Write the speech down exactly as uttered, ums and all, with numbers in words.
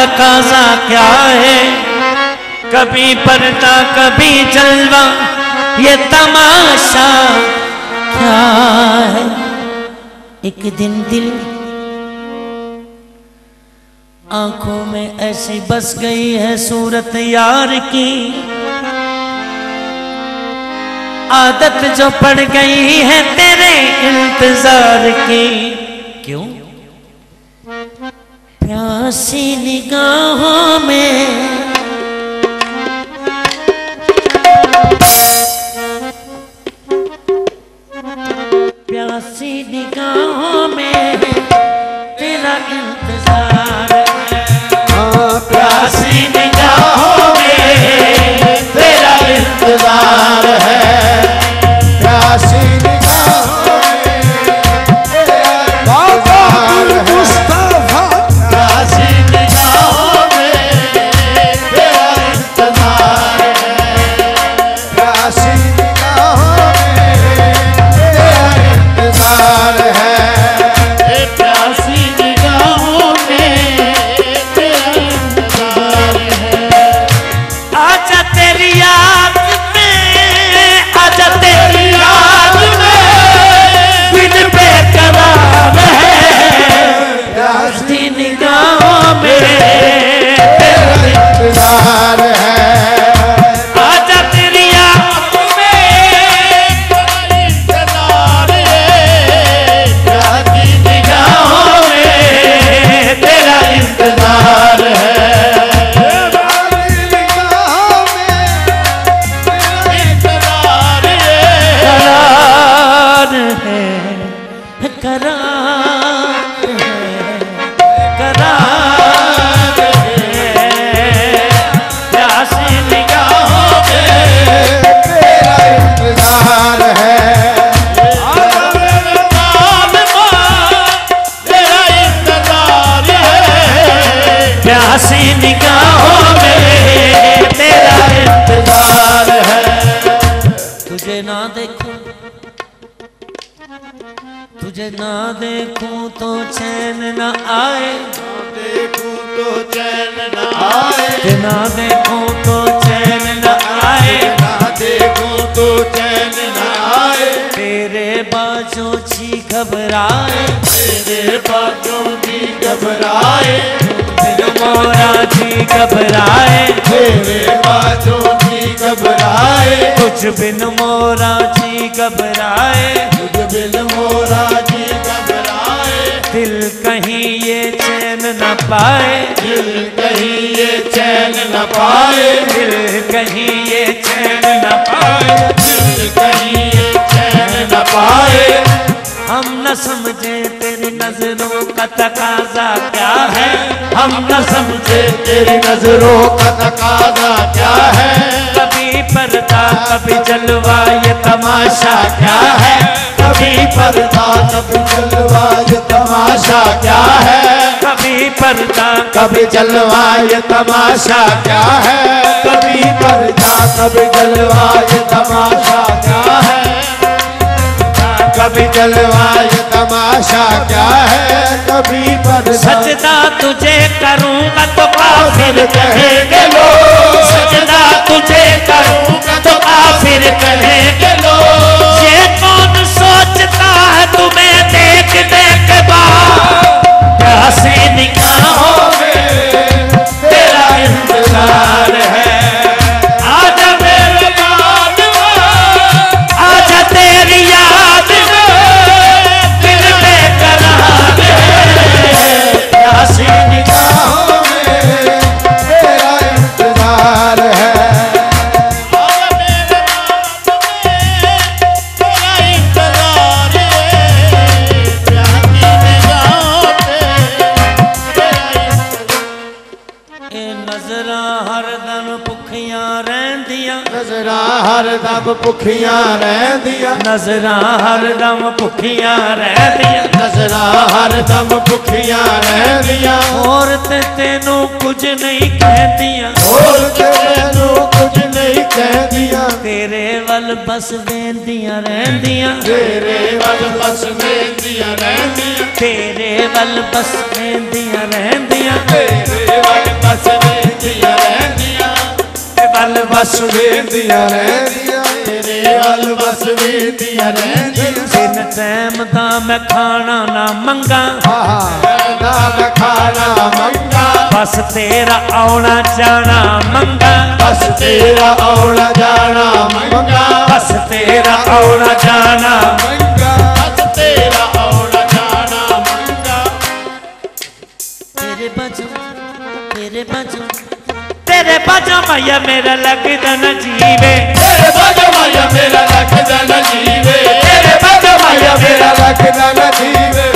तकाजा क्या है, कभी पर्दा कभी जलवा, ये तमाशा क्या है। एक दिन दिल आंखों में ऐसी बस गई है सूरत यार की, आदत जो पड़ गई है तेरे इंतजार की। क्यों? प्यासी निगाहों में प्यासी निगाहों में तेरा इंतजार है। हाँ, प्यासी निगाहों में तेरा इंतजार है। प्यासी निगाहों में बाबा मुस्तफा, प्यासी निगाहों में तेरा इंतजार है। प्यासी निगाहों में तेरा इंतजार है। प्यासी निगाहों में तेरा इंतजार है। आजा तेरी याद में, आजा तेरी याद में बिन बेकरार है। प्यासी निगाहों में तेरा इंतजार है। आजा तेरी याद में इंतजार है। प्यासी निगाहों में तेरा इंतजार है। प्यासी निगाहों में करार है, करार है, करार है। प्यासी निगाहों में तेरा इंतजार है। तेरा इंतजार है। प्यासी निगाहों में तेरा इंतजार है। तुझे ना देखूं, तुझे ना देखूं तो चैन न आए, देखूं तो चैन न आए, ना देखूं तो चैन न आए, ना देखूं तो चैन न आए। तेरे बाजों छी घबराए, तेरे बातों की घबराए, बिन मोरा जी घबराए, तेरे बातों की घबराए। कुछ बिन मोरा जी घबराए, तुझ बिन मोरा जी घबराए। दिल कहीं ये चैन न पाए, दिल कहीं ये चैन न पाए, दिल कहीं ये चैन न पाए, दिल कहीं ये चैन न पाए। हम न समझे तेरी नजरों का तकाजा क्या है, हम न समझे तेरी नजरों का तकाजा क्या है। कभी पर्दा कभी जलवा, ये तमाशा क्या है। कभी पर्दा कभी जलवा, ये तमाशा क्या है। कभी पर्दा कभी जलवा, ये तमाशा क्या है। कभी पर्दा कभी जलवा, ये तमाशा क्या है। कभी जलवा, ये तमाशा क्या है। कभी पर्दा सजदा तुझे करूंगा तो काफिर कहेंगे लोग, सजदा तुझे करूंगा तो काफिर कहेंगे लोग। ये कौन सोचता है तुम्हें देखने के बाद, प्यासी निगाहों में तेरा इंतजार है। आजा मेरे मानवा, आजा तेरी याद में दिल बेकरार है। प्यासी निगाहों में तेरा इंतजार है। नजरा हरदम भुखियां रहंदियां नजरा हरदम भुखियां रहंदियां नजरा हरदम भुखियां रहंदियां और ते तेनू कुछ नहीं कहदियां और तेनू कुछ नहीं कहदियां तेरे वल बस वेंदियां रहंदियां तेरे वल बस वेंदियां रहंदियां तेरे वल बस वेंदियां रहंदियां तेरे वल बस वेंदियां रहंदियां वल बस वेंदियां रहंदियां तेरे वल बस वेंदियां रहंदियां जिन टाइम दा मैं खाना ना मंगा ना मैं खाना मंगा बस तेरा आउणा जाना मंगा बस तेरा आउणा जाना मंगा बस तेरा आउणा जाना मंगा बस तेरा आउणा जाना मंगा तेरे बजो तेरे बजो तेरे बजो मैया मेरा लगदा न जीवे तेरे बजो मैया मेरा लगदा न जीवे तेरे बजो मैया मेरा लगदा न जीवे